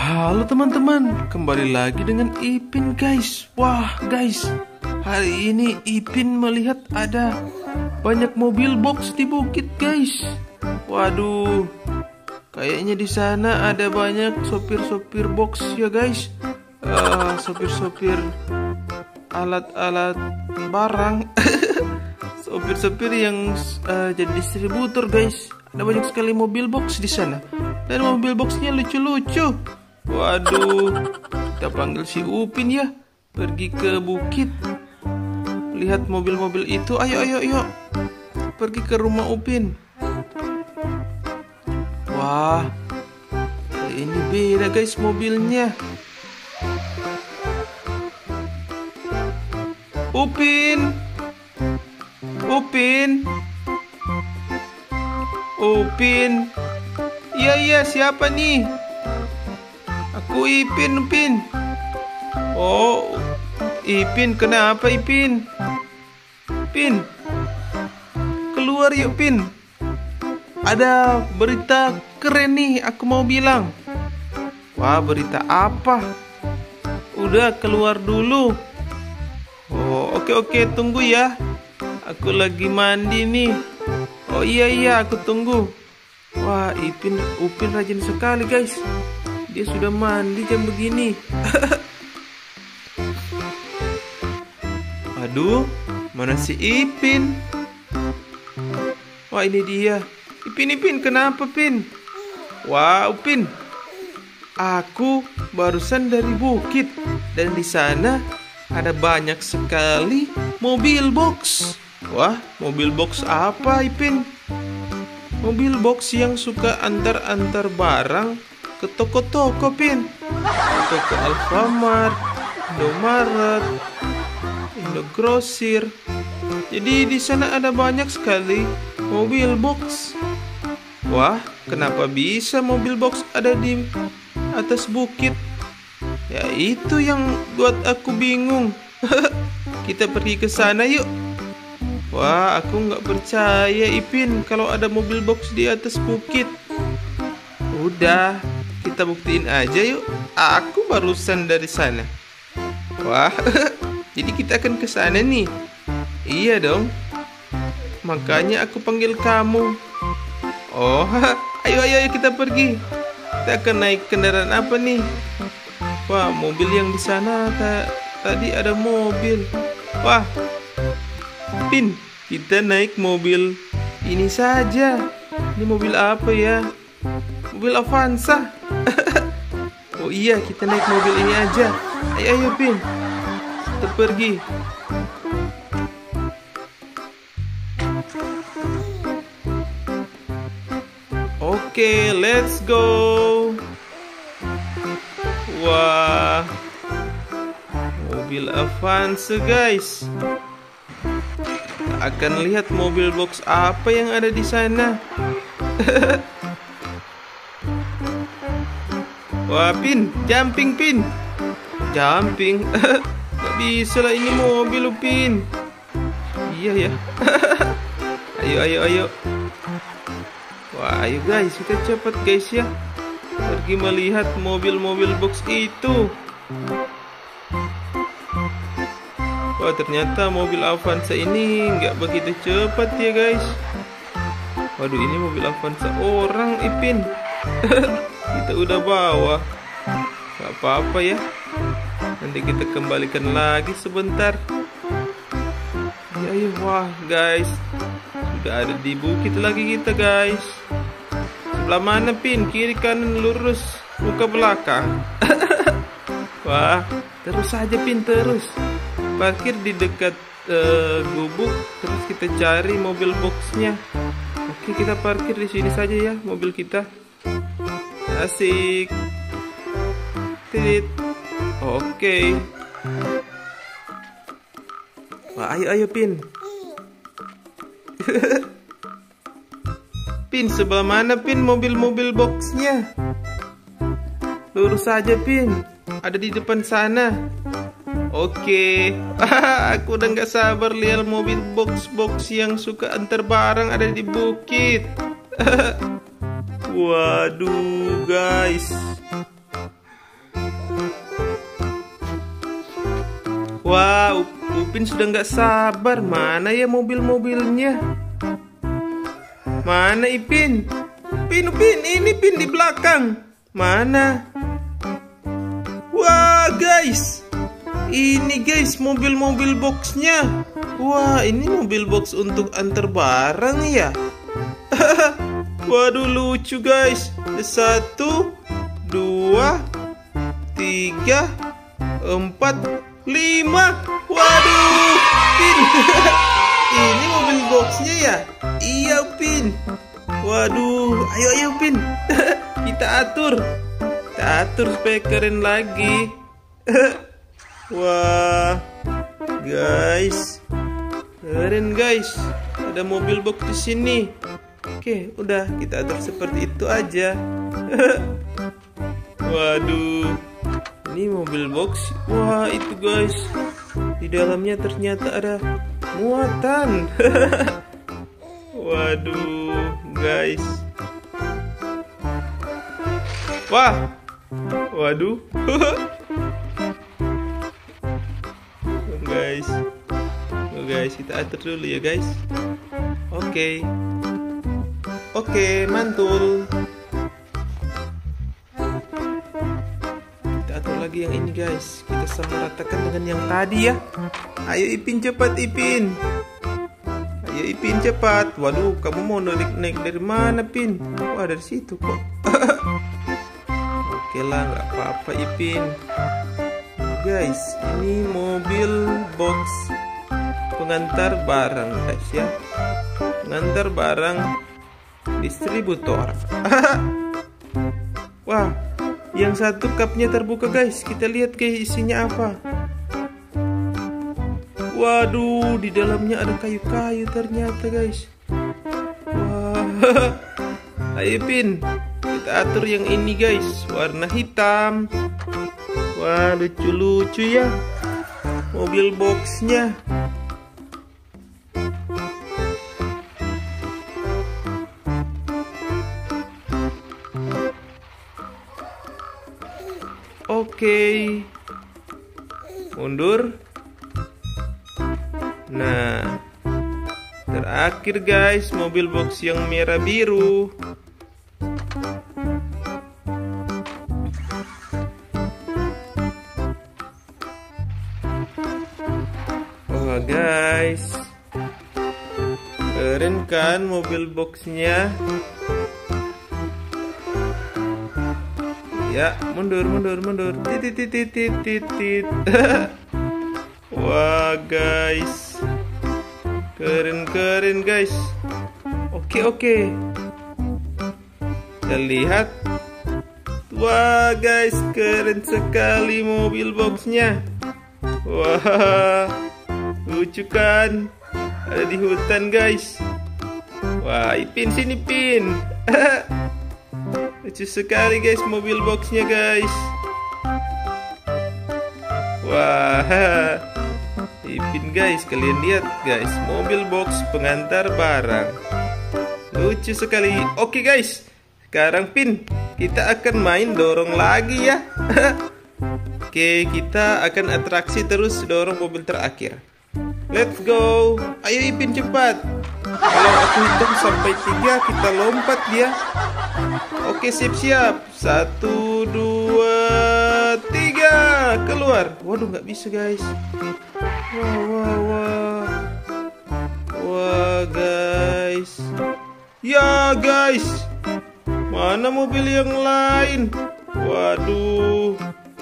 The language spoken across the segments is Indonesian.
Halo teman-teman, kembali lagi dengan Ipin guys. Wah guys, hari ini Ipin melihat ada banyak mobil box di bukit guys. Waduh, kayaknya di sana ada banyak sopir-sopir box ya guys. Sopir-sopir alat-alat barang. Sopir-sopir yang jadi distributor guys. Ada banyak sekali mobil box di sana. Dan mobil boxnya lucu-lucu. Waduh, kita panggil si Upin ya, pergi ke bukit, lihat mobil-mobil itu. Ayo, pergi ke rumah Upin. Wah, ini beda guys mobilnya. Upin, iya siapa nih? Aku Ipin. Oh, Ipin, kenapa Ipin? Pin, keluar yuk Pin. Ada berita keren nih, aku mau bilang. Wah, berita apa? Udah keluar dulu. Oh, oke, tunggu ya. Aku lagi mandi nih. Oh iya, aku tunggu. Wah, Upin rajin sekali guys. Dia sudah mandi jam begini. Aduh, mana si Ipin? Wah, ini dia. Ipin, kenapa Pin? Wah, Upin, aku barusan dari bukit dan di sana ada banyak sekali mobil box. Wah, mobil box apa Ipin? Mobil box yang suka antar barang ke toko-toko Pin. Toko Alfamart, Indomaret, Indogrosir. Jadi di sana ada banyak sekali mobil box. Wah, kenapa bisa mobil box ada di atas bukit? Ya itu yang buat aku bingung. Kita pergi ke sana yuk. Wah, aku nggak percaya Ipin kalau ada mobil box di atas bukit. Udah, kita buktiin aja yuk. Aku barusan dari sana. Wah, jadi kita akan ke sana nih. Iya dong. Makanya aku panggil kamu. Oh, ayo kita pergi. Kita akan naik kendaraan apa nih? Wah, mobil yang di sana tadi ada mobil. Wah, Pin, kita naik mobil ini saja. Ini mobil apa ya? Mobil Avanza. Oh iya, kita naik mobil ini aja. Ayo Pin, kita pergi. Oke, let's go. Wah, mobil Avanza guys. Akan lihat mobil box apa yang ada di sana. Wah, Pin, jumping Pin. Jumping. Gak bisa lah, ini mobil Pin. Iya ya. Ayo. Wah, ayo guys, kita cepat guys ya. Pergi melihat mobil-mobil box itu. Wah, ternyata mobil Avanza ini nggak begitu cepat ya guys. Waduh, ini mobil Avanza orang Ipin. Kita udah bawa. Gak apa-apa ya. Nanti kita kembalikan lagi sebentar. Ya, wah guys, sudah ada di bukit lagi kita guys. Sebelah mana Pin? Kiri kanan lurus, muka belakang. Wah, terus saja Pin, terus. Parkir di dekat gubuk, terus kita cari mobil boxnya. Oke, kita parkir di sini saja ya mobil kita. Asik. Tit. Oke. Wah, ayo Pin. Pin, sebelah mana Pin mobil-mobil boxnya? Lurus saja Pin. Ada di depan sana. Oke. Aku udah gak sabar lihat mobil box yang suka antar barang ada di bukit. Waduh guys, Upin sudah nggak sabar. Mana ya mobil-mobilnya? Mana Ipin? Upin, ini Pin di belakang. Mana? Wah guys, ini guys mobil-mobil boxnya. Wah, ini mobil box untuk antar barang ya. Waduh, lucu guys. 1, 2, 3, 4, 5. Waduh, Pin. Ini mobil boxnya ya? Iya, Pin. Waduh, ayo Pin. Kita atur supaya keren lagi. Wah, guys, keren guys. Ada mobil box di sini. Oke, udah kita atur seperti itu aja. Waduh, ini mobil box. Wah, itu guys, di dalamnya ternyata ada muatan. Waduh, guys. Wah, waduh. Guys, kita atur dulu ya guys. Oke, mantul. Kita atur lagi yang ini guys. Kita samaratakan dengan yang tadi ya. Ayo Ipin, cepat Ipin. Ayo Ipin, cepat. Waduh, kamu mau naik dari mana Pin? Wah, dari situ kok. Oke lah, nggak apa-apa Ipin. Guys, ini mobil box pengantar barang guys ya. Pengantar barang distributor. Wah, yang satu cupnya terbuka guys. Kita lihat guys isinya apa. Waduh, di dalamnya ada kayu-kayu ternyata guys. Wah. Ayo Pin, kita atur yang ini guys, warna hitam. Wah, lucu-lucu ya mobil boxnya. Oke, mundur. Nah, terakhir guys, mobil box yang merah biru. Wah guys, keren kan mobil boxnya? Ya, mundur. Titit. Wah guys, keren guys. Oke. Kita lihat. Wah guys, keren sekali mobil boxnya. Wah, lucu kan? Ada di hutan guys. Wah, Ipin sini Pin. Lucu sekali guys mobil boxnya guys. Wah, Ipin guys, kalian lihat guys, mobil box pengantar barang. Lucu sekali. Oke guys, sekarang Pin, kita akan main dorong lagi ya. Oke, kita akan atraksi terus dorong mobil terakhir. Let's go. Ayo Ipin cepat. Kalau aku hitung sampai 3, kita lompat dia. Oke, siap. 1, 2, 3. Keluar. Waduh, nggak bisa guys. Wah guys. Ya guys, mana mobil yang lain? Waduh.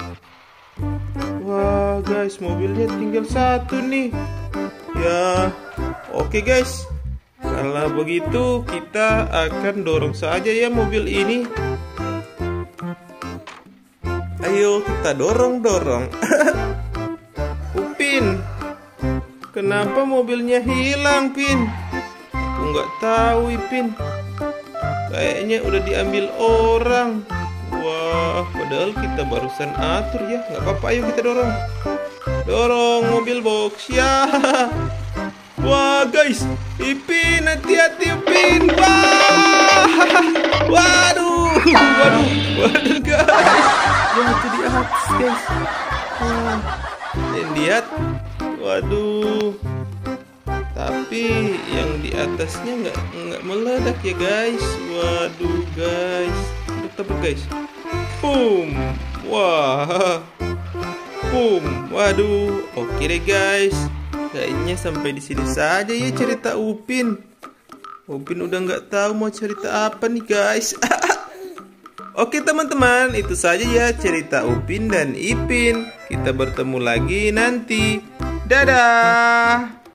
Wah guys, mobilnya tinggal 1 nih. Ya, oke guys. Kalau begitu kita akan dorong saja ya mobil ini. Ayo kita dorong. Upin, kenapa mobilnya hilang Pin? Aku nggak tahu Ipin. Kayaknya udah diambil orang. Wah, padahal kita barusan atur ya. Nggak apa-apa, ayo kita dorong mobil box ya. Wah guys, Ipin, hati-hati Ipin. Waduh guys. Wah, itu di atas guys. Lihat. Waduh. Tapi yang di atasnya nggak meledak ya guys. Waduh guys. Tebak guys. Boom. Wah. Boom. Waduh. Oke deh guys. Kayaknya sampai di sini saja ya cerita Upin. Upin udah nggak tahu mau cerita apa nih guys. Oke teman-teman, itu saja ya cerita Upin dan Ipin. Kita bertemu lagi nanti. Dadah.